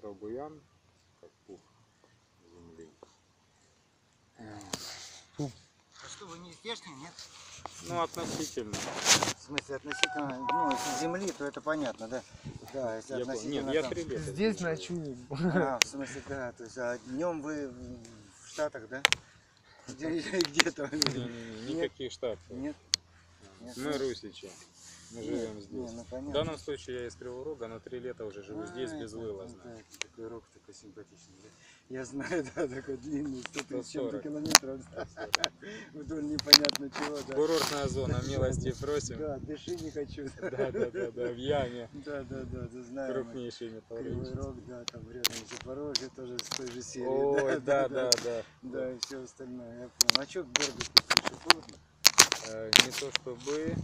остров Буян, как пух земли. А что, вы не здешний, нет? Ну, относительно. В смысле, относительно, ну, если земли, то это понятно, да? Да, если относительно... Нет, я там... 3 лета. Здесь ночую. А, в смысле, да, то есть, а днем вы в Штатах, да? Где-то? Никаких штатов. Нет? Мы русичи. Мы живем здесь. Ну, В понятно. данном случае я из Кривого Рога, но 3 лета уже живу здесь безвылазно. Такой рог такой симпатичный, да? Я знаю, да, такой длинный, 100 тысяч 140. километров. Вдоль непонятно чего, да. Курортная зона, милости просим. Да, дыши не хочу. Да, в яме. Да, знаем. Крупнейший Кривой металлургический. Рог, да, там рядом Запорожье тоже с той же серии. Ой, да. Да, и все остальное, я понял. А что в городе что холодно? Не то чтобы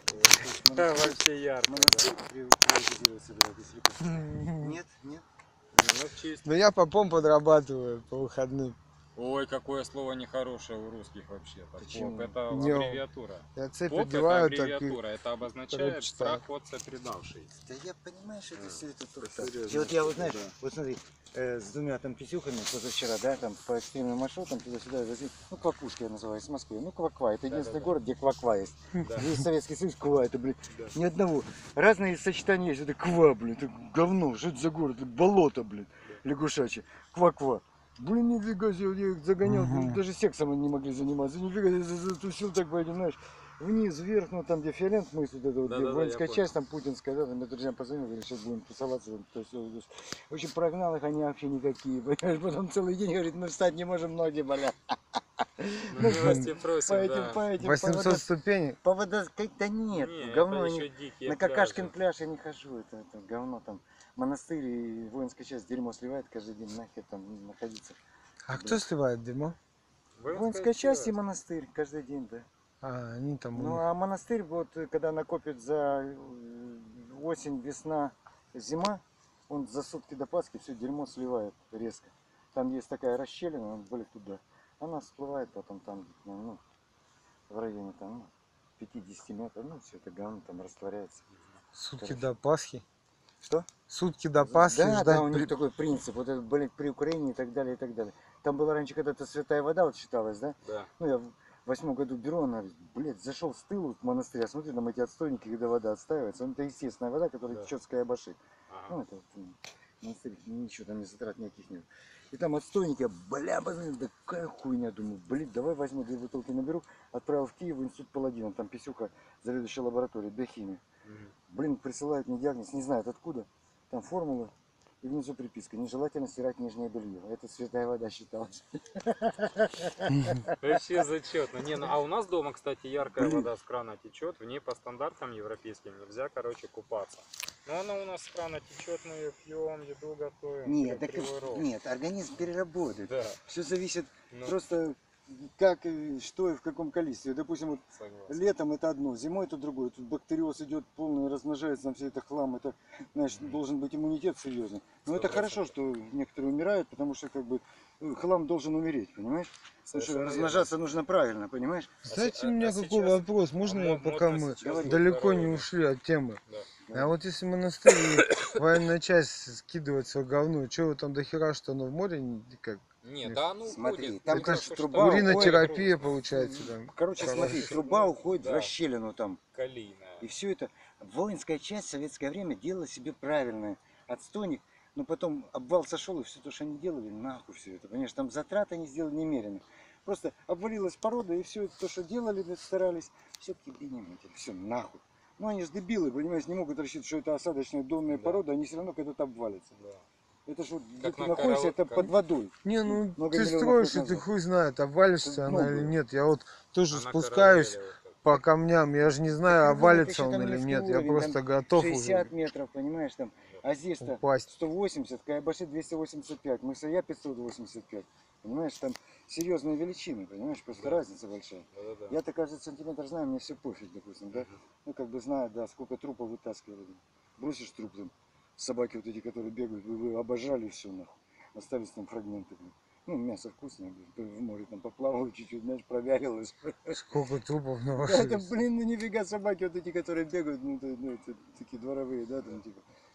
вообще ярко. Монастырь приватизировать собирались? Нет? Ну, чисто. Но я попом подрабатываю по выходным. Ой, какое слово нехорошее у русских вообще-то. Почему? Поп, это Днем. аббревиатура. Я цепь Поп это одеваю, так и... аббревиатура, это обозначает прочитаю. проходца предавший. Да я понимаю, что это все это только. серьезно. И вот я вот, знаешь, вот смотри, с двумя там писюхами позавчера, да, там по экстремным маршрутам туда-сюда, ну, Квакушка я называюсь, в Москве, ну, Кваква, это единственный город, где Кваква есть. Да. Весь Советский Союз Ква, это, блин, Да. ни одного. Разные сочетания есть, это Ква, блин, это говно, что это за город, это болото, блин, лягушачье, Ква-Ква. Блин, нифига себе, я их загонял, блин, даже сексом они не могли заниматься, нифига, я затусил так, пойдем, знаешь, вниз, вверх, ну там где Фиолент мысль, вот это вот, где воинская часть, там путинская, да, там я друзьям позвонил, говорю, сейчас будем тусоваться, то есть, в общем, прогнал их, они вообще никакие, понимаешь, потом целый день, говорит, мы встать не можем, ноги болят. Ну, милости просим, да. По этим, 800 ступеней. по да нет, Не, говно, это они- еще дикие на Какашкин пляжи. пляж я не хожу, это говно там, монастырь и воинская часть дерьмо сливает каждый день, нахер там находиться. А кто сливает дерьмо? Воинская часть и монастырь каждый день, да. А, они там... Ну а монастырь, вот когда накопит за осень, весна, зима, он за сутки до Пасхи все дерьмо сливает резко. Там есть такая расщелина, он более туда. Она всплывает потом там, ну, в районе там, ну, 50 метров, ну все это говно там растворяется. Сутки до Пасхи. Что? Сутки до Пасхи Да, ждать... да, у них такой принцип, вот это, блин, при Украине и так далее, и так далее. Там была раньше когда-то святая вода, вот считалась, да? Да. Ну, я в 8 году беру, она, блядь, зашел с тылу в монастырь, я смотрю, там эти отстойники, когда вода отстаивается, это естественная вода, которая течет с Каябаши. Ну, это вот, монастырь, ничего там не затрат никаких нет. И там отстойники, бля, блин, такая хуйня, думаю, блин, давай возьму 2 бутылки наберу, отправил в Киев в институт Паладина, там писюха, заведующая лабораторией, биохимия. Блин, присылают мне диагноз, не знают откуда, там формулы. И внизу приписка. Нежелательно стирать нижнее белье. Это святая вода считалась. Вообще зачетно. Не, ну, а у нас дома, кстати, яркая Блин. вода с крана течет. В ней по стандартам европейским нельзя, короче, купаться. Но она у нас с крана течет, мы ее пьем, еду готовим. Нет, так, Кривой Рог. нет, организм переработает. Да, Все зависит ну, просто как, и что и в каком количестве. Допустим, вот согласен. летом это одно, зимой это другое. Тут бактериоз идет полный, размножается там все это хлам. Это, знаешь, должен быть иммунитет серьезный. Но это 100%. хорошо, что некоторые умирают, потому что как бы хлам должен умереть, понимаешь? Потому что Совершенно размножаться нужно правильно, понимаешь? Знаете, А у меня сейчас- какой вопрос? Можно я, можно пока мы сейчас далеко не здоровье. ушли от темы? Да. А вот если монастырь и военная часть скидывает свое говно, что вы там до хера, что оно в море как? Не, да, ну Смотри, уходит. там Ну, как хорошо, труба что Уринотерапия получается там. Короче, смотри, Хорошо. труба уходит Да. в расщелину там. калийная. И все это. Воинская часть в советское время делала себе правильное. Отстойник. Но потом обвал сошел, и все то, что они делали, нахуй все это. Понимаешь, там затраты они сделали немерено. Просто обвалилась порода, и все это, то, что делали, старались, все кибинем, все нахуй. Ну они же дебилы, понимаешь, не могут рассчитывать, что это осадочная донная Да. порода, они все равно когда-то обвалятся. Да. Это что, где Как ты на находишься, это как- под водой. Не, ну Много ты миллионов строишь, лет и ты назад. хуй знает, обвалишься Это она много. или нет. Я вот тоже Она спускаюсь карамелевая такая. по камням, я же не знаю, Так, это обвалится еще он там или низкий нет. Я уровень, просто там готов 60 уже метров, понимаешь, там. А здесь-то упасть. 180, Каябаши 285, Мысая 585. Понимаешь, там серьезные величины, понимаешь, просто Да. разница большая. Да-да-да. Я-то каждый сантиметр знаю, мне все пофиг, допустим, да. Ну, как бы знаю, да, сколько трупов вытаскивали. Бросишь труп, там, собаки вот эти, которые бегают, вы обожрали все, нахуй. Остались там фрагменты, блин. Ну, мясо вкусное, блин, в море там поплавало чуть-чуть, знаешь, провялилось. Сколько трупов Да, это, навалилось. блин, ну нифига собаки вот эти, которые бегают, ну, это такие дворовые, да, там, типа.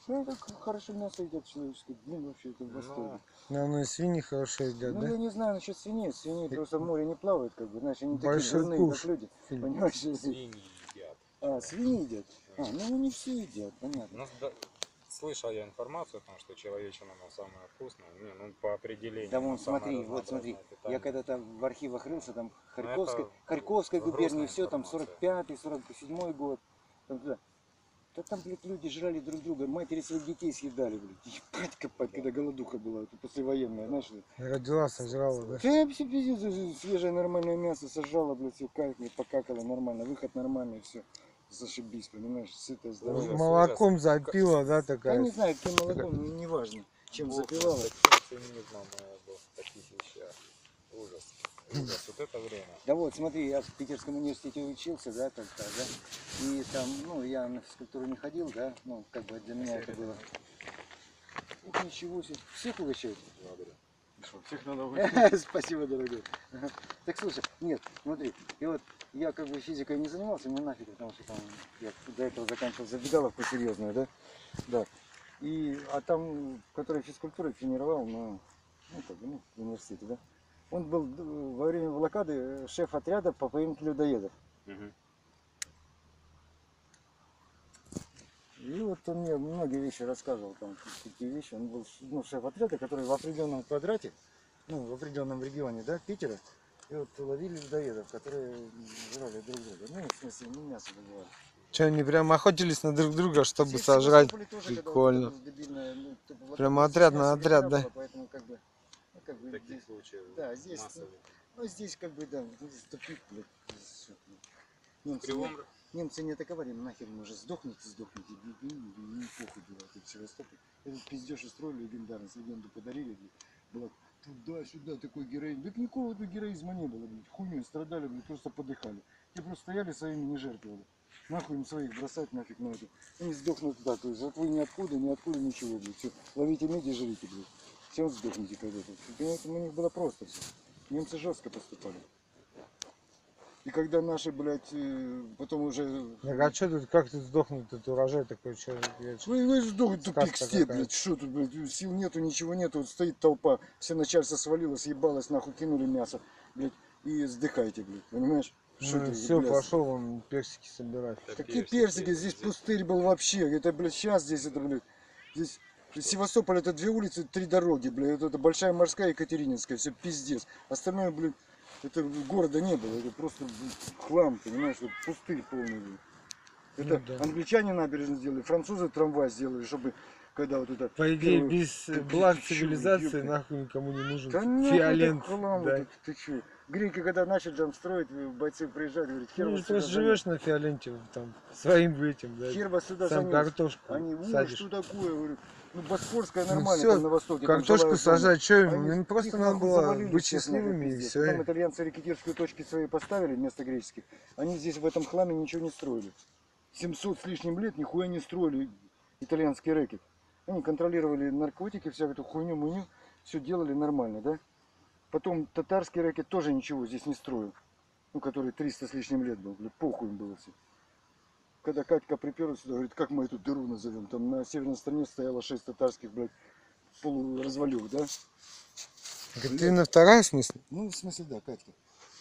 Ну, так хорошо мясо едят человеческое. Блин, вообще это в восторге. Ну, ну и свиньи хорошо едят, Ну, да? я не знаю насчет свиней. Свиней просто в море не плавают, как бы, знаешь, они такие Большой дурные, куш. как люди. Фильм. Понимаешь? Свиньи едят. А, свиньи едят? А, ну они все едят, понятно. Ну, слышал я информацию о том, что человечина самая вкусная. Не, ну по определению. Да вон, ну, самое смотри, вот смотри. разнообразное Я питание. когда-то в архивах рылся, там Ну, Харьковской это губернии, грустная все, там информация. 45-й, 47-й год. Там, туда. Да там, блядь, люди жрали друг друга, матери своих детей съедали, блядь. Ебать копать, когда голодуха была, это послевоенная, знаешь. Родила, сожрала, да? Да, все пиздец, свежее нормальное мясо сожрала, блядь, все кайф, покакала нормально, выход нормальный, все. Зашибись, понимаешь, сытая, здоровая. Ужас. Молоком запила, да, Я такая? не знаю, каким молоком, неважно, чем Бог запивала. с таким цинизмом был в таких вещах. Ужас. Ужас. Вот это время. Да вот, смотри, я в Питерском университете учился, да, как-то, да, и там, ну, я на физкультуру не ходил, да, ну, как бы для меня это было. Ух, ничего себе, всех угощают? Благодарю. Всех надо угощать. Спасибо, дорогой. Так, слушай, нет, смотри, и вот я как бы физикой не занимался, мне нафиг, потому что там я до этого заканчивал забегаловку серьезную, да, да, а там, который физкультурой тренировал, ну, как бы, ну, в университете, да, он был во время блокады шеф отряда по поимке людоедов. И вот он мне многие вещи рассказывал, там, какие вещи. Он был, ну, шеф отряда, который в определенном квадрате, ну, в определенном регионе, да, Питера, и вот ловили людоедов, которые жрали друг друга. Ну, в смысле, ну, мясо добывали. Что, они прям охотились на друг друга, чтобы Здесь в сожрать? Севастополе тоже, когда Прикольно. вот это дебильное, ну, типа, вот Прям это отряд мясо на всегда отряд, да? было, поэтому как бы, ну, как бы Таких здесь, случаев да, здесь, массовых. ну, здесь как бы, да, здесь тупик, блядь, здесь всё, блядь. Немцы, Кривом немцы не атаковали, нахер мы уже сдохните, не похуй было, это в Севастополь. Этот пиздеж устроили легендарность, легенду подарили, блядь. Было туда-сюда такой героизм. Так никакого тут героизма не было, блядь. Хуйню страдали, блядь, просто подыхали. Те просто стояли своими, не жертвовали. Нахуй им своих бросать нафиг на это. Они сдохнут туда, то есть вы ниоткуда, ничего, блядь. Все, ловите медь и жрите, блядь. Все сдохните когда-то. Понимаете, у них было просто все. Немцы жестко поступали. И когда наши, блядь, потом уже... Так а что тут, как тут сдохнуть, тут урожай такой, что? Вы сдохнуть, тупик Сказка степь, какая-то. блядь, что тут, блядь, сил нету, ничего нету, вот стоит толпа, все начальство свалилось, ебалось, нахуй, кинули мясо, блядь, и сдыхайте, блядь, понимаешь? Что Ну, ты, все, блядь? пошел вон персики собирать. Какие персики, здесь пустырь был вообще, это, блядь, сейчас здесь, это, блядь, здесь... Севастополь это 2 улицы, 3 дороги, блядь, это Большая Морская и Екатерининская, все пиздец. Остальное, блядь, это города не было, это просто хлам, понимаешь, вот пустырь полный, блядь. Это Ну да. англичане набережную сделали, французы трамвай сделали, чтобы когда вот это... По идее, первый- без ты благ чё, цивилизации ёпта? нахуй никому не нужен. Да нахуй Фиолент, этот хлам, да. вот это, ты чё? Греки когда начали там строить, бойцы приезжают, говорят, хер Ну, вас ты сюда просто живешь на фиоленте, там, своим этим, да. хер вас сюда Сам занес. картошку Они, ой, садишь. что такое, говорю, ну Босфорская Ну нормально, всё, там на востоке. там Картошку желают дома. сажать, что им? Они Им просто их надо нахуй было завалили быть всех нахуй, счастливыми и пиздец. все. Потом итальянцы рекетирские точки свои поставили вместо греческих. Они здесь в этом хламе ничего не строили. 700 с лишним лет нихуя не строили итальянский рэкет. Они контролировали наркотики, всякую эту хуйню-муню, все делали нормально, да? Потом татарский рэкет тоже ничего здесь не строил. Ну, который 300 с лишним лет был, блядь, похуй им было все. Когда Катька приперлась сюда, говорит, как мы эту дыру назовем? Там на северной стороне стояло 6 татарских, блядь, полуразвалюх, да? Екатерина вторая, в смысле? Ну, в смысле, да, Катька.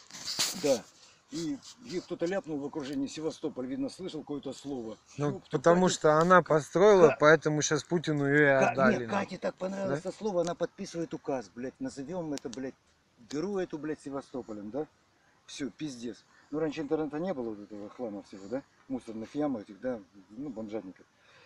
Да. И ей кто-то ляпнул в окружении Севастополь, видно, слышал какое-то слово. Ну, Ёпта, потому Катя- что она построила, Ка- поэтому сейчас Путину ее и отдали. Нет, Кате так понравилось это слово, она подписывает указ, блядь, назовем это, блядь, дыру эту, блядь, Севастополем, да? Все, пиздец. Ну, раньше интернета не было вот этого хлама всего, да? Мусорных ям этих, да, ну, бомжатников.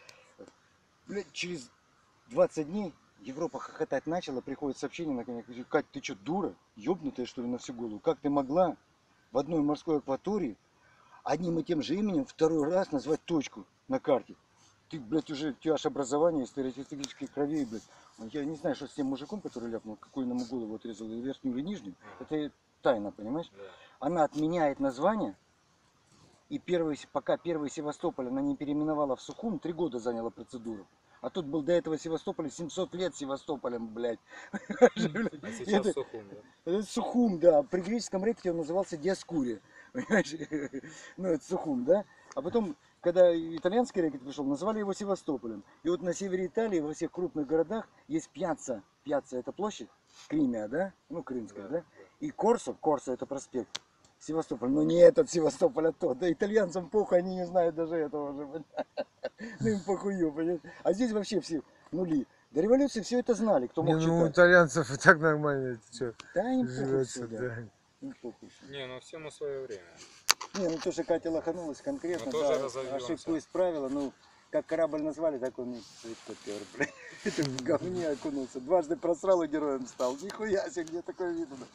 Блядь, через 20 дней Европа хохотать начала, приходит сообщение на конец, говорит, Кать, ты что, дура? Ёбнутая, что ли, на всю голову? Как ты могла в одной морской акватории одним и тем же именем второй раз назвать точку на карте? Ты, блядь, уже, у тебя аж образование стереотипических кровей, блядь. Я не знаю, что с тем мужиком, который ляпнул, какой ему голову отрезал, или верхнюю, или нижнюю. Это тайна, понимаешь? Она отменяет название, и пока первый Севастополь она не переименовала в Сухум, 3 года заняла процедуру. А тут был до этого Севастополь 700 лет Севастополем, блядь. А сейчас Это- Сухум, да? Это Сухум, да. При греческом рэкете он назывался Диаскурия. Понимаешь? Ну, это Сухум, да? А потом когда итальянский рэкет пришел, называли его Севастополем. И вот на севере Италии, во всех крупных городах есть пьяцца. Пьяцца это площадь, Кримия, да? Ну, крымская, да? И Корсо это проспект. Севастополь, но не этот Севастополь, а тот. Да итальянцам похуй, они не знают даже этого уже. Ну им похую, понимаете? А здесь вообще все нули. До революции все это знали, кто мог Не, ну у читать. итальянцев и так нормально, ты чё, Да, им похуй живется, все, да. да. Им похуй всё. Не, ну всему свое время. Не, ну то, что Катя лоханулась конкретно, Мы тоже да, разовьемся. ошибку исправила, ну, как корабль назвали, так он и потер, блядь. Это в говне окунулся. Дважды просрал и героем стал. Нихуя себе, где такое видно.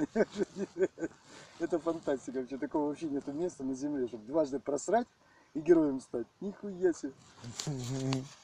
Это фантастика вообще, такого вообще нету места на земле, чтобы дважды просрать и героем стать. Нихуя себе.